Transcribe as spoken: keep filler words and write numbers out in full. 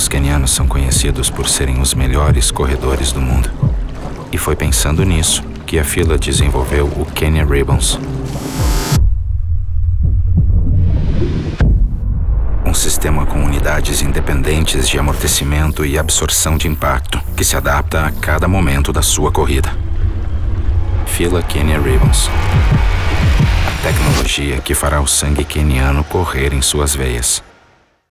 Os quenianos são conhecidos por serem os melhores corredores do mundo. E foi pensando nisso que a Fila desenvolveu o Kenya Ribbons. Um sistema com unidades independentes de amortecimento e absorção de impacto que se adapta a cada momento da sua corrida. Fila Kenya Ribbons. A tecnologia que fará o sangue queniano correr em suas veias.